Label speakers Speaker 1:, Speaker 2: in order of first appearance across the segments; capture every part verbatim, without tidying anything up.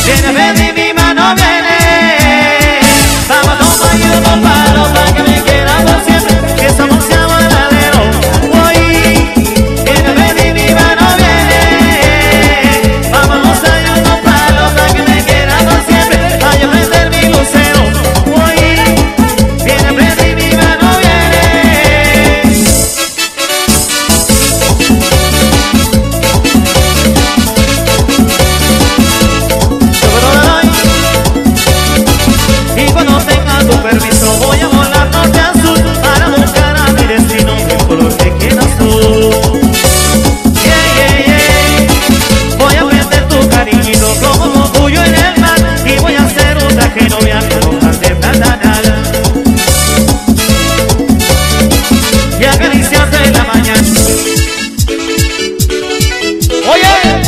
Speaker 1: Viene, ven y mi mano viene. Vamos a tomar y unos palos para que me quieran por siempre, que somos sea verdadero. Hoy, viene, ven y mi mano viene. Vamos a ir unos palos para que me quieran por siempre, para yo prender mi lucero. Hoy, viene, ven y mi mano viene. Yo me lo doy. Y cuando tenga tu permiso voy a volar norte a sur para buscar a mi destino del color que quieras tú. Yeah, yeah, yeah. Voy a prender tu cariñito como orgullo en el mar y voy a hacer un traje novia con hojas de platanal y acariciarte en la mañana. Oye,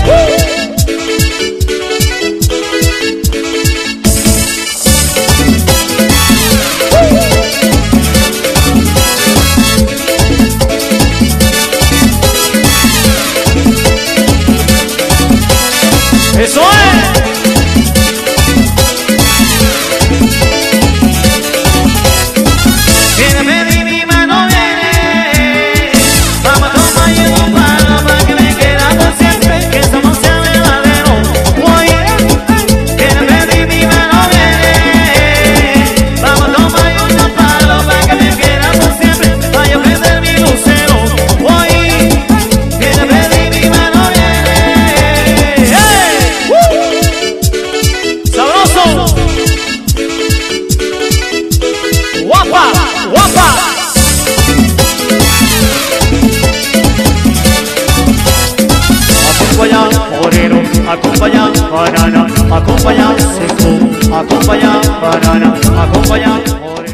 Speaker 1: eso es. Viene, ven y mi mano viene. Vamos a tomar y un palo para que me quieran por siempre, que somos sea verdadero. Oye, viene, ven y mi mano viene. Vamos a tomar y un palo para que me quieran por siempre, para yo prender mi lucero. Oye, viene, ven y mi mano viene. ¡Hey! ¡Uh! ¡Sabroso! ¡Guapa! ¡Guapa! Acompaña moreno, acompaña banana, acompaña seco, acompaña banana, acompaña moreno.